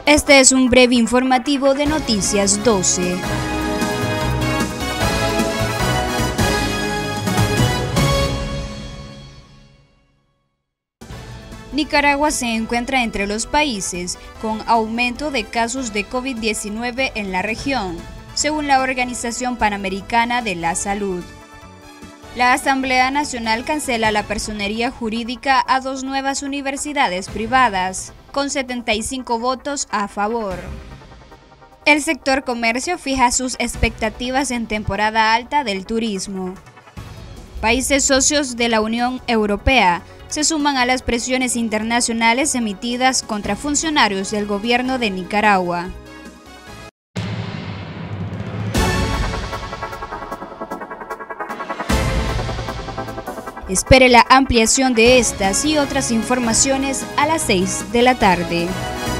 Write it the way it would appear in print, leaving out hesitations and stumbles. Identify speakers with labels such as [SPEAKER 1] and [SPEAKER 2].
[SPEAKER 1] Este es un breve informativo de Noticias 12. Nicaragua se encuentra entre los países con aumento de casos de COVID-19 en la región, según la Organización Panamericana de la Salud. La Asamblea Nacional cancela la personería jurídica a 2 nuevas universidades privadas, con 75 votos a favor. El sector comercio fija sus expectativas en temporada alta del turismo. Países socios de la Unión Europea se suman a las presiones internacionales emitidas contra funcionarios del gobierno de Nicaragua. Espere la ampliación de estas y otras informaciones a las 6 de la tarde.